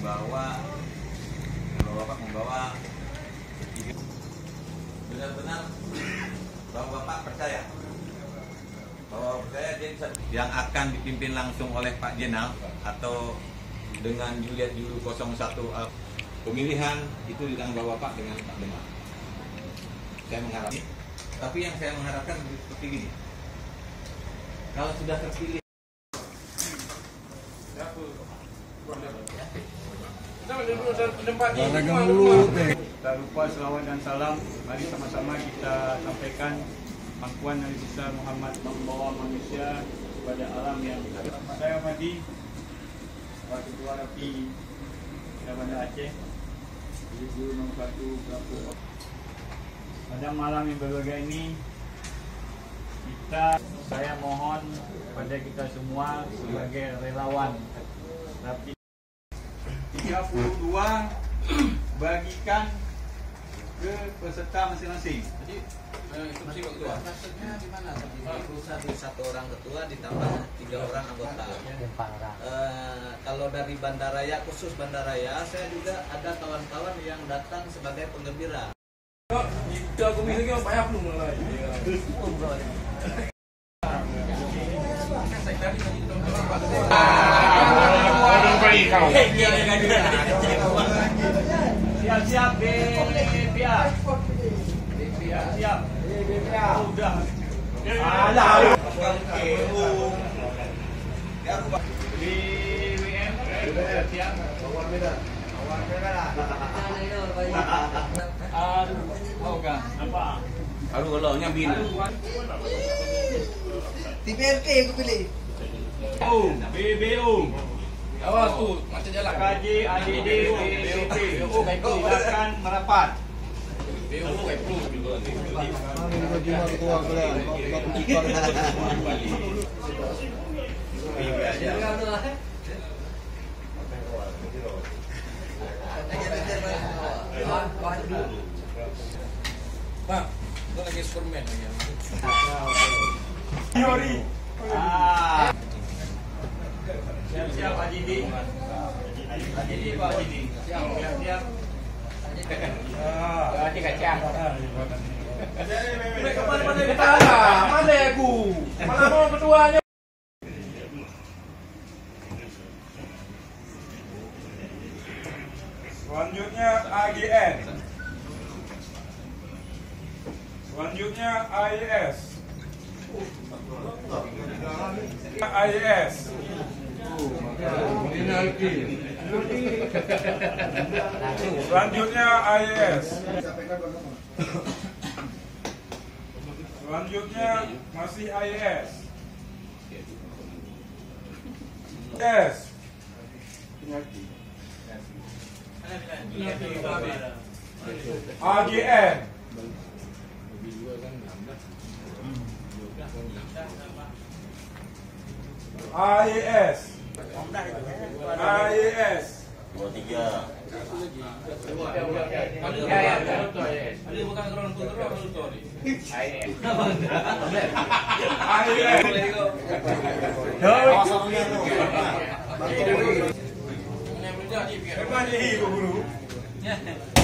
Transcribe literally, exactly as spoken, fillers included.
membawa Bapak membawa benar-benar bahwa Bapak percaya bahwa percaya dia bisa yang akan dipimpin langsung oleh Pak Jenal atau dengan Juliet Julu nol satu pemilihan itu di tangan Bapak dengan Pak Demar. Saya mengharap, tapi yang saya mengharapkan seperti ini. Kalau sudah terpilih, tak lupa selawat dan salam. Mari sama-sama kita sampaikan pangkuan Nabi besar Muhammad membawa manusia kepada alam yang saya Madi, waktu Ketua Rapi Bandar Aceh, Guru Nomor Satu Berapa. Pada malam yang berbahagia ini, kita saya mohon kepada kita semua sebagai relawan Rapi tiga puluh dua bagikan ke peserta masing-masing. jadi instruksi Pak Ketua. Maksudnya di mana? Di satu orang ketua ditambah tiga orang anggota. Uh, kalau dari Bandaraya, khusus Bandaraya, saya juga ada kawan-kawan yang datang sebagai penggembira. Kita aku bilang kan banyak belum mulai. Siap-siap B P A. Siap. Sudah. Ada. B W M siap. Awal merah. Awal merah. Aduh, tahu kan? Apa? Aduh, kalau nyambin. T P R T aku pilih. Oh, B B O. Awas tu, macam jalan. K J A D D B B P. Silakan merapat. B O baik plus juga nanti. Pak, kau lagi Superman lagi. Teori. Ah. Siap-siap Pak Jidi. Pak Jidi, Pak Jidi. Siap-siap. Ah, Haji kacang. Mereka pandai-pandai bertanya, pandai aku. Malah mau ketuanya. Selanjutnya A G N. Selanjutnya A I S. A I S. Selanjutnya A I S. Selanjutnya masih A I S. S. A G N. A I S. A I S. Dua tiga. Ada bukan orang pun terus tu ni. A I S. Yang berjaya dia. Memang dia guru.